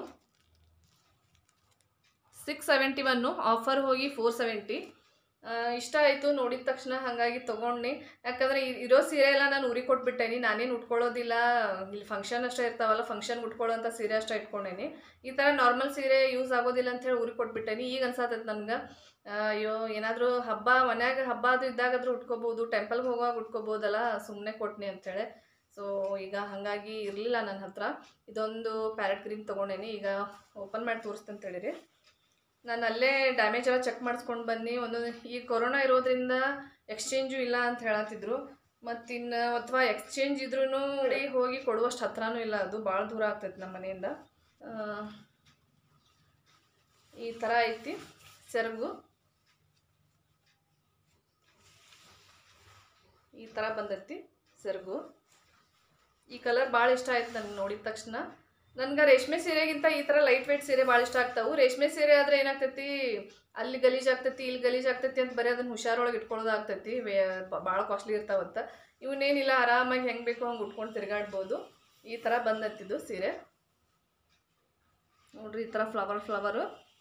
six seventy one offer ಹೋಗಿ ಫೋರ್ ಸೆವೆಂಟಿ. ಇಷ್ಟ ಆಯಿತು ನೋಡಿದ ತಕ್ಷಣ, ಹಾಗಾಗಿ ತೊಗೊಂಡು. ಯಾಕಂದರೆ ಇರೋ ಸೀರೆ ಎಲ್ಲ ನಾನು ಊರಿಗೆ ಕೊಟ್ಬಿಟ್ಟೇನಿ. ನಾನೇನು ಉಟ್ಕೊಳ್ಳೋದಿಲ್ಲ, ಇಲ್ಲಿ ಫಂಕ್ಷನ್ ಅಷ್ಟೇ ಇರ್ತಾವಲ್ಲ, ಫಂಕ್ಷನ್ಗೆ ಉಟ್ಕೊಳ್ಳೋಂಥ ಸೀರೆ ಅಷ್ಟೇ ಇಟ್ಕೊಂಡೇನಿ. ಈ ಥರ ನಾರ್ಮಲ್ ಸೀರೆ ಯೂಸ್ ಆಗೋದಿಲ್ಲ ಅಂಥೇಳಿ ಊರಿಗೆ ಕೊಟ್ಬಿಟ್ಟೇನಿ. ಈಗ ಅನ್ಸತ್ತೈತೆ ನನಗೆ, ಅಯ್ಯೋ ಏನಾದರೂ ಹಬ್ಬ ಮನ್ಯಾಗ ಹಬ್ಬ ಅದು ಇದ್ದಾಗಾದರೂ ಉಟ್ಕೋಬೋದು, ಟೆಂಪಲ್ಗೆ ಹೋಗುವಾಗ ಉಟ್ಕೋಬೋದಲ್ಲ, ಸುಮ್ಮನೆ ಕೊಟ್ನಿ ಅಂಥೇಳಿ. ಸೊ ಈಗ ಹಾಗಾಗಿ ಇರಲಿಲ್ಲ ನನ್ನ ಹತ್ರ. ಇದೊಂದು ಪ್ಯಾರೆಟ್ ಗ್ರೀನ್ ತೊಗೊಂಡೇನಿ. ಈಗ ಓಪನ್ ಮಾಡಿ ತೋರಿಸ್ತಂತ ಹೇಳಿರಿ. ನಾನು ಅಲ್ಲೇ ಡ್ಯಾಮೇಜ್ ಎಲ್ಲ ಚೆಕ್ ಮಾಡಿಸ್ಕೊಂಡು ಬನ್ನಿ. ಒಂದೊಂದು ಈ ಕೊರೋನಾ ಇರೋದ್ರಿಂದ ಎಕ್ಸ್ಚೇಂಜು ಇಲ್ಲ ಅಂತ ಹೇಳತ್ತಿದ್ರು. ಮತ್ತಿನ್ನು ಅಥವಾ ಎಕ್ಸ್ಚೇಂಜ್ ಇದ್ರೂ ಹೋಗಿ ಕೊಡುವಷ್ಟು ಹತ್ರನೂ ಇಲ್ಲ, ಅದು ಭಾಳ ದೂರ ಆಗ್ತೈತೆ ನಮ್ಮ ಮನೆಯಿಂದ. ಈ ಥರ ಐತಿ ಸೆರಗು. ಈ ಥರ ಬಂದೈತಿ ಸೆರಗು. ಈ ಕಲರ್ ಭಾಳ ಇಷ್ಟ ಆಯ್ತು ನನಗೆ ನೋಡಿದ ತಕ್ಷಣ. ನನಗೆ ರೇಷ್ಮೆ ಸೀರೆಗಿಂತ ಈ ಥರ ಲೈಟ್ ವೇಟ್ ಸೀರೆ ಭಾಳ ಇಷ್ಟ ಆಗ್ತಾವೆ. ರೇಷ್ಮೆ ಸೀರೆ ಆದರೆ ಏನಾಗ್ತೈತಿ, ಅಲ್ಲಿ ಗಲೀಜು ಆಗ್ತೈತಿ ಇಲ್ಲಿ ಗಲೀಜು ಆಗ್ತೈತಿ ಅಂತ ಬರೀ ಅದನ್ನು ಹುಷಾರೊಳಗೆ ಇಟ್ಕೊಳ್ಳೋದು ಆಗ್ತೈತಿ, ವೇ ಭಾಳ ಕಾಸ್ಟ್ಲಿ ಇರ್ತಾವಂತ. ಇವನ್ನೇನಿಲ್ಲ, ಆರಾಮಾಗಿ ಹೆಂಗೆ ಬೇಕೋ ಹಂಗೆ ಉಟ್ಕೊಂಡು ತಿರುಗಾಡ್ಬೋದು. ಈ ಥರ ಬಂದತ್ತಿದ್ದು ಸೀರೆ ನೋಡ್ರಿ. ಈ ಥರ ಫ್ಲವರ್ ಫ್ಲವರು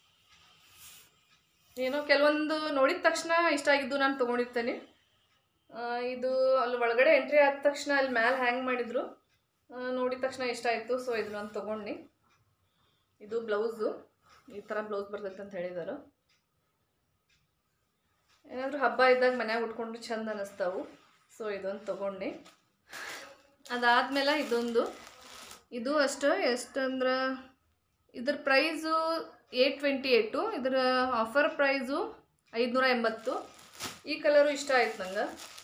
ಏನೋ ಕೆಲವೊಂದು ನೋಡಿದ ತಕ್ಷಣ ಇಷ್ಟ ಆಗಿದ್ದು ನಾನು ತೊಗೊಂಡಿರ್ತೇನೆ. ಇದು ಅಲ್ಲಿ ಒಳಗಡೆ ಎಂಟ್ರಿ ಆದ ತಕ್ಷಣ ಅಲ್ಲಿ ಮ್ಯಾಲೆ ಹ್ಯಾಂಗ್ ಮಾಡಿದ್ರು, ನೋಡಿದ ತಕ್ಷಣ ಇಷ್ಟ ಆಯಿತು. ಸೊ ಇದು ನಾನು ತೊಗೊಂಡು. ಇದು ಬ್ಲೌಸು, ಈ ಥರ ಬ್ಲೌಸ್ ಬರ್ತೈತೆ ಅಂತ ಹೇಳಿದರು. ಏನಾದರೂ ಹಬ್ಬ ಇದ್ದಾಗ ಮನ್ಯಾಗ ಉಟ್ಕೊಂಡು ಚಂದ ಅನ್ನಿಸ್ತಾವು. ಸೊ ಇದೊಂದು ತೊಗೊಂಡು. ಅದಾದಮೇಲೆ ಇದೊಂದು, ಇದು ಅಷ್ಟು ಎಷ್ಟಂದ್ರೆ ಇದ್ರ ಪ್ರೈಸು ಏಟ್ ಟ್ವೆಂಟಿ ಏಟು, ಇದರ ಆಫರ್ ಪ್ರೈಸು ಐದುನೂರ ಎಂಬತ್ತು. ಈ ಕಲರು ಇಷ್ಟ ಆಯ್ತು ನಂಗೆ.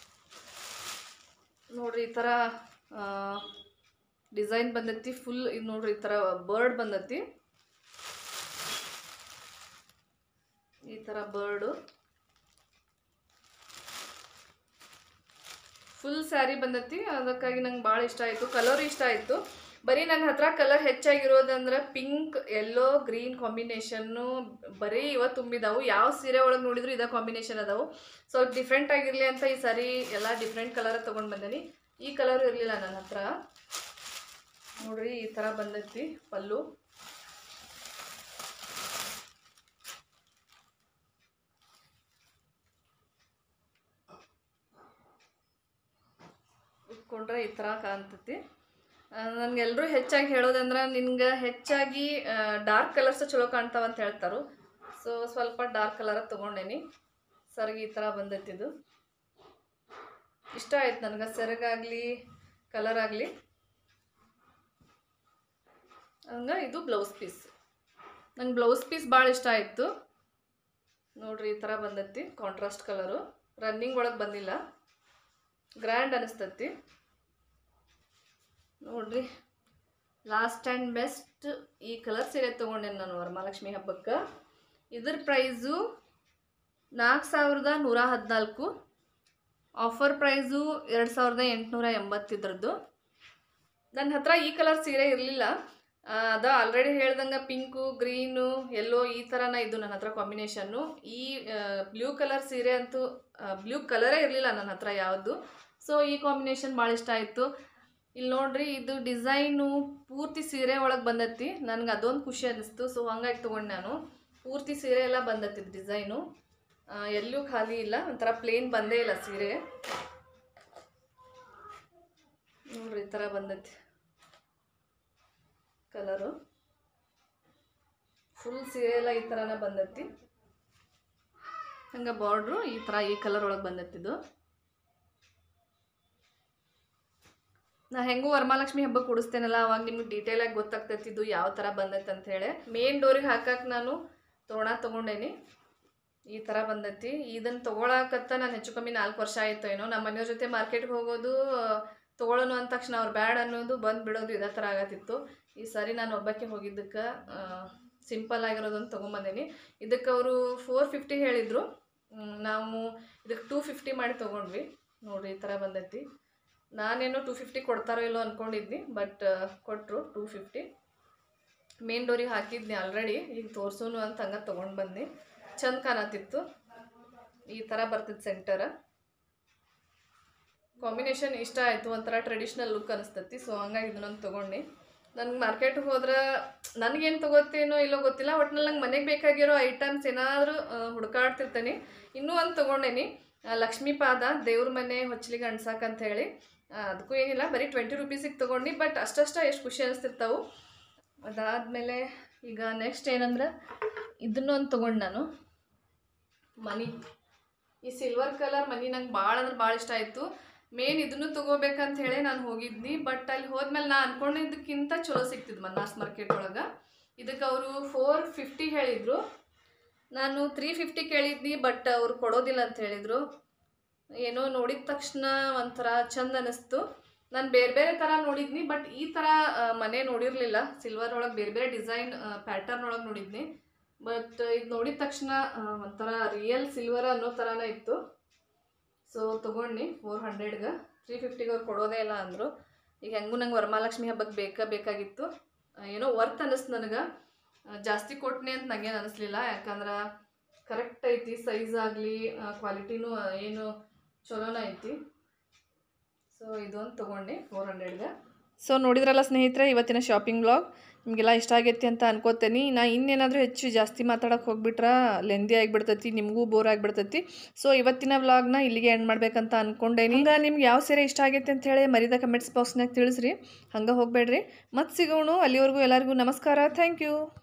ನೋಡ್ರಿ, ಈ ಥರ ಡಿಸೈನ್ ಬಂದೈತಿ ಫುಲ್. ಇದು ನೋಡ್ರಿ, ಈ ಥರ ಬರ್ಡ್ ಬಂದೈತಿ, ಈ ಥರ ಬರ್ಡು ಫುಲ್ ಸ್ಯಾರಿ ಬಂದೈತಿ. ಅದಕ್ಕಾಗಿ ನಂಗೆ ಭಾಳ ಇಷ್ಟ ಆಯಿತು. ಕಲರು ಇಷ್ಟ ಆಯಿತು. ಬರೀ ನನ್ನ ಹತ್ರ ಕಲರ್ ಹೆಚ್ಚಾಗಿರೋದಂದ್ರೆ ಪಿಂಕ್, ಯೆಲ್ಲೋ, ಗ್ರೀನ್ ಕಾಂಬಿನೇಷನ್ನು ಬರೀ ಇವ ತುಂಬಿದಾವು. ಯಾವ ಸೀರೆ ಒಳಗೆ ನೋಡಿದ್ರು ಇದೇ ಕಾಂಬಿನೇಷನ್ ಅದಾವು. ಸ್ವಲ್ಪ ಡಿಫ್ರೆಂಟ್ ಆಗಿರಲಿ ಅಂತ ಈ ಸಾರಿ ಎಲ್ಲ ಡಿಫ್ರೆಂಟ್ ಕಲರ್ ತೊಗೊಂಡು ಬಂದೇನಿ. ಈ ಕಲರ್ ಇರಲಿಲ್ಲ ನನ್ನ ಹತ್ರ. ನೋಡ್ರಿ, ಈ ಥರ ಬಂದೈತಿ ಪಲ್ಲು. ಉಟ್ಕೊಂಡ್ರೆ ಈ ಥರ ಕಾಣ್ತೈತಿ. ನನಗೆಲ್ಲರೂ ಹೆಚ್ಚಾಗಿ ಹೇಳೋದಂದ್ರೆ ನಿನ್ಗೆ ಹೆಚ್ಚಾಗಿ ಡಾರ್ಕ್ ಕಲರ್ಸ್ ಚಲೋ ಕಾಣ್ತಾವಂತ ಹೇಳ್ತಾರೆ. ಸೊ ಸ್ವಲ್ಪ ಡಾರ್ಕ್ ಕಲರ್ ತೊಗೊಂಡೇನಿ. ಸೆರಗು ಈ ಥರ ಬಂದೈತಿದು. ಇಷ್ಟ ಆಯ್ತು ನನಗೆ, ಸೆರಗಾಗಲಿ ಕಲರ್ ಆಗಲಿ. ಹಂಗೆ ಇದು ಬ್ಲೌಸ್ ಪೀಸ್. ನಂಗೆ ಬ್ಲೌಸ್ ಪೀಸ್ ಭಾಳ ಇಷ್ಟ ಆಯಿತು. ನೋಡ್ರಿ, ಈ ಥರ ಬಂದೈತಿ ಕಾಂಟ್ರಾಸ್ಟ್ ಕಲರು. ರನ್ನಿಂಗ್ ಒಳಗೆ ಬಂದಿಲ್ಲ, ಗ್ರ್ಯಾಂಡ್ ಅನಿಸ್ತೈತಿ. ನೋಡ್ರಿ, ಲಾಸ್ಟ್ ಆ್ಯಂಡ್ ಬೆಸ್ಟ್ ಈ ಕಲರ್ ಸೀರೆ ತೊಗೊಂಡೇನೆ ನಾನು ವರಮಹಾಲಕ್ಷ್ಮಿ ಹಬ್ಬಕ್ಕೆ. ಇದ್ರ ಪ್ರೈಸು ನಾಲ್ಕು ಸಾವಿರದ ನೂರ ಹದಿನಾಲ್ಕು. ಆಫರ್ ಪ್ರೈಸು ಎರಡು ಸಾವಿರದ ಎಂಟುನೂರ ಎಂಬತ್ತಿದ್ರದ್ದು. ನನ್ನ ಹತ್ರ ಈ ಕಲರ್ ಸೀರೆ ಇರಲಿಲ್ಲ. ಅದ ಆಲ್ರೆಡಿ ಹೇಳ್ದಂಗೆ ಪಿಂಕು, ಗ್ರೀನು, ಯೆಲ್ಲೋ ಈ ಥರನ ಇದು ನನ್ನ ಹತ್ರ ಕಾಂಬಿನೇಷನ್ನು. ಈ ಬ್ಲೂ ಕಲರ್ ಸೀರೆ ಅಂತೂ ಬ್ಲೂ ಕಲರೇ ಇರಲಿಲ್ಲ ನನ್ನ ಹತ್ರ ಯಾವುದು. ಸೊ ಈ ಕಾಂಬಿನೇಷನ್ ಭಾಳ ಇಷ್ಟ ಆಯಿತು. ಇಲ್ಲಿ ನೋಡ್ರಿ, ಇದು ಡಿಸೈನು ಪೂರ್ತಿ ಸೀರೆ ಒಳಗೆ ಬಂದೈತಿ. ನನಗೆ ಅದೊಂದು ಖುಷಿ ಅನ್ನಿಸ್ತು. ಸೊ ಹಂಗಾಗಿ ತೊಗೊಂಡು ನಾನು. ಪೂರ್ತಿ ಸೀರೆ ಎಲ್ಲ ಬಂದೈತಿ ಡಿಸೈನು, ಎಲ್ಲೂ ಖಾಲಿ ಇಲ್ಲ. ಒಂಥರ ಪ್ಲೇನ್ ಬಂದೇ ಇಲ್ಲ ಸೀರೆ. ನೋಡ್ರಿ, ಈ ಥರ ಬಂದೈತಿ ಕಲರು. ಫುಲ್ ಸೀರೆ ಎಲ್ಲ ಈ ಥರನ ಬಂದೈತಿ. ಹಂಗೆ ಬಾರ್ಡ್ರು ಈ ಥರ ಈ ಕಲರ್ ಒಳಗೆ ಬಂದೈತಿದ್ದು. ನಾ ಹೆಂಗೂ ವರಮಹಾಲಕ್ಷ್ಮಿ ಹಬ್ಬಕ್ಕೆ ಕೊಡಿಸ್ತೇನಲ್ಲ, ಅವಾಗ ನಿಮ್ಗೆ ಡೀಟೇಲಾಗಿ ಗೊತ್ತಾಗ್ತೈತಿದ್ದು ಯಾವ ಥರ ಬಂದೈತೆ ಅಂಥೇಳಿ. ಮೇನ್ ಡೋರಿಗೆ ಹಾಕಕ್ಕೆ ನಾನು ತೋರಣ ತೊಗೊಂಡೇನಿ. ಈ ಥರ ಬಂದೈತಿ. ಇದನ್ನು ತೊಗೊಳಕತ್ತ ನಾನು ಹೆಚ್ಚು ಕಮ್ಮಿ ನಾಲ್ಕು ವರ್ಷ ಆಯಿತು ಏನೋ. ನಮ್ಮ ಮನೆಯವ್ರ ಜೊತೆ ಮಾರ್ಕೆಟ್ಗೆ ಹೋಗೋದು, ತೊಗೊಳ್ಳೋನು ಅಂದ ತಕ್ಷಣ ಅವ್ರು ಬ್ಯಾಡ್ ಅನ್ನೋದು, ಬಂದು ಬಿಡೋದು, ಇದೇ ಥರ ಆಗತ್ತಿತ್ತು. ಈ ಸಾರಿ ನಾನು ಒಬ್ಬಕ್ಕೆ ಹೋಗಿದ್ದಕ್ಕೆ ಸಿಂಪಲ್ ಆಗಿರೋದನ್ನು ತೊಗೊಂಬಂದೇನಿ. ಇದಕ್ಕೆ ಅವರು ಫೋರ್ ಫಿಫ್ಟಿ ಹೇಳಿದರು. ನಾವು ಇದಕ್ಕೆ ಟೂ ಫಿಫ್ಟಿ ಮಾಡಿ ತೊಗೊಂಡ್ವಿ. ನೋಡಿರಿ, ಈ ಥರ ಬಂದೈತಿ. ನಾನೇನೋ ಟೂ ಫಿಫ್ಟಿ ಕೊಡ್ತಾರೋ ಇಲ್ಲೋ ಅಂದ್ಕೊಂಡಿದ್ವಿ, ಬಟ್ ಕೊಟ್ಟರು ಟೂ ಫಿಫ್ಟಿ. ಮೇನ್ ಡೋರಿಗೆ ಹಾಕಿದ್ನಿ ಆಲ್ರೆಡಿ, ಈಗ ತೋರ್ಸೋನು ಅಂತ ಹಂಗೆ ತೊಗೊಂಡು ಬಂದು. ಚಂದ ಕಾಣತ್ತಿತ್ತು. ಈ ಥರ ಬರ್ತಿತ್ತು ಸೆಂಟರ. ಕಾಂಬಿನೇಷನ್ ಇಷ್ಟ ಆಯಿತು. ಒಂಥರ ಟ್ರೆಡಿಷ್ನಲ್ ಲುಕ್ ಅನಿಸ್ತೈತಿ. ಸೊ ಹಂಗಾಗಿ ಇದನ್ನೊಂದು ತೊಗೊಂಡು. ನನಗೆ ಮಾರ್ಕೆಟ್ಗೆ ಹೋದ್ರೆ ನನಗೇನು ತೊಗೋತೀನೋ ಇಲ್ಲೋ ಗೊತ್ತಿಲ್ಲ, ಒಟ್ನಲ್ಲಿ ನಂಗೆ ಮನೆಗೆ ಬೇಕಾಗಿರೋ ಐಟಮ್ಸ್ ಏನಾದರೂ ಹುಡುಕಾಡ್ತಿರ್ತೇನೆ. ಇನ್ನೂ ಒಂದು ತೊಗೊಂಡೇನಿ, ಲಕ್ಷ್ಮೀ ಪಾದ, ದೇವ್ರ ಮನೆ ಹೊಚ್ಚಲಿಗೆ ಅಣ್ಸಕ್ಕಂತ ಹೇಳಿ. ಅದಕ್ಕೂ ಏನಿಲ್ಲ, ಬರೀ ಟ್ವೆಂಟಿ ರುಪೀಸಿಗೆ ತೊಗೊಂಡು, ಬಟ್ ಅಷ್ಟಷ್ಟ ಎಷ್ಟು ಖುಷಿ ಅನಿಸ್ತಿರ್ತಾವೆ. ಅದಾದಮೇಲೆ ಈಗ ನೆಕ್ಸ್ಟ್ ಏನಂದ್ರೆ ಇದನ್ನೊಂದು ತೊಗೊಂಡು ನಾನು ಮನಿ. ಈ ಸಿಲ್ವರ್ ಕಲರ್ ಮನಿ ನಂಗೆ ಭಾಳ ಅಂದ್ರೆ ಭಾಳ ಇಷ್ಟ ಆಯಿತು. ಮೇನ್ ಇದನ್ನು ತೊಗೋಬೇಕಂತ ಹೇಳಿ ನಾನು ಹೋಗಿದ್ನಿ, ಬಟ್ ಅಲ್ಲಿ ಹೋದ್ಮೇಲೆ ನಾನು ಅಂದ್ಕೊಂಡಿದ್ದಕ್ಕಿಂತ ಚಲೋ ಸಿಗ್ತಿದ್ದು ಮನ್ನಾಸ್ ಮಾರ್ಕೆಟ್ ಒಳಗೆ. ಇದಕ್ಕೆ ಅವರು ಫೋರ್ ಫಿಫ್ಟಿ ಹೇಳಿದರು. ನಾನು ತ್ರೀ ಫಿಫ್ಟಿ ಕೇಳಿದ್ನಿ, ಬಟ್ ಅವ್ರು ಕೊಡೋದಿಲ್ಲ ಅಂತ ಹೇಳಿದರು. ಏನೋ ನೋಡಿದ ತಕ್ಷಣ ಒಂಥರ ಚಂದ ಅನ್ನಿಸ್ತು. ನಾನು ಬೇರೆ ಬೇರೆ ಥರ ನೋಡಿದ್ನಿ, ಬಟ್ ಈ ಥರ ಮನೆ ನೋಡಿರಲಿಲ್ಲ. ಸಿಲ್ವರ್ ಒಳಗೆ ಬೇರೆ ಬೇರೆ ಡಿಸೈನ್ ಪ್ಯಾಟರ್ನ್ ಒಳಗೆ ನೋಡಿದ್ನಿ, ಬಟ್ ಇದು ನೋಡಿದ ತಕ್ಷಣ ಒಂಥರ ರಿಯಲ್ ಸಿಲ್ವರ್ ಅನ್ನೋ ಥರನೇ ಇತ್ತು. ಸೊ ತೊಗೊಂಡು ಫೋರ್ ಹಂಡ್ರೆಡ್ಗೆ. ತ್ರೀ ಫಿಫ್ಟಿಗೆ ಅವ್ರು ಕೊಡೋದೇ ಇಲ್ಲ ಅಂದರು. ಈಗ ಹೆಂಗೂ ನಂಗೆ ವರಮಹಾಲಕ್ಷ್ಮಿ ಹಬ್ಬಕ್ಕೆ ಬೇಕಾ ಬೇಕಾಗಿತ್ತು. ಏನೋ ವರ್ತ್ ಅನ್ನಿಸ್ತು ನನಗೆ. ಜಾಸ್ತಿ ಕೊಟ್ಟನೆ ಅಂತ ನನಗೇನು ಅನ್ನಿಸ್ಲಿಲ್ಲ, ಯಾಕಂದ್ರೆ ಕರೆಕ್ಟ್ ಐತಿ ಸೈಜ್ ಆಗಲಿ ಕ್ವಾಲಿಟಿನೂ ಏನು ಚಲೋನ ಐತಿ. ಸೊ ಇದೊಂದು ತೊಗೊಂಡೆ ಫೋರ್ ಹಂಡ್ರೆಡ್ಗೆ. ಸೊ ನೋಡಿದ್ರಲ್ಲ ಸ್ನೇಹಿತರೆ ಇವತ್ತಿನ ಶಾಪಿಂಗ್ ವ್ಲಾಗ್ ನಿಮಗೆಲ್ಲ ಇಷ್ಟ ಆಗೈತಿ ಅಂತ ಅನ್ಕೋತೇನೆ. ನಾ ಇನ್ನೇನಾದರೂ ಹೆಚ್ಚು ಜಾಸ್ತಿ ಮಾತಾಡೋಕೆ ಹೋಗ್ಬಿಟ್ರೆ ಲೆಂದಿ ಆಗಿಬಿಡ್ತೈತಿ, ನಿಮಗೂ ಬೋರ್ ಆಗಿಬಿಡ್ತೈತಿ. ಸೊ ಇವತ್ತಿನ ವ್ಲಾಗ್ನ ಇಲ್ಲಿಗೆ ಎಂಡ್ ಮಾಡ್ಬೇಕಂತ ಅಂದ್ಕೊಂಡೇನಿ. ಈಗ ನಿಮ್ಗೆ ಯಾವ ಸೀರೆ ಇಷ್ಟ ಆಗೈತೆ ಅಂತ ಹೇಳಿ ಮರಿದ ಕಮೆಂಟ್ಸ್ ಬಾಕ್ಸ್ನಾಗ ತಿಳಿಸ್ರಿ. ಹಂಗೆ ಹೋಗಬೇಡ್ರಿ. ಮತ್ತೆ ಸಿಗೋಣ. ಅಲ್ಲಿವರೆಗೂ ಎಲ್ಲರಿಗೂ ನಮಸ್ಕಾರ. Thank you.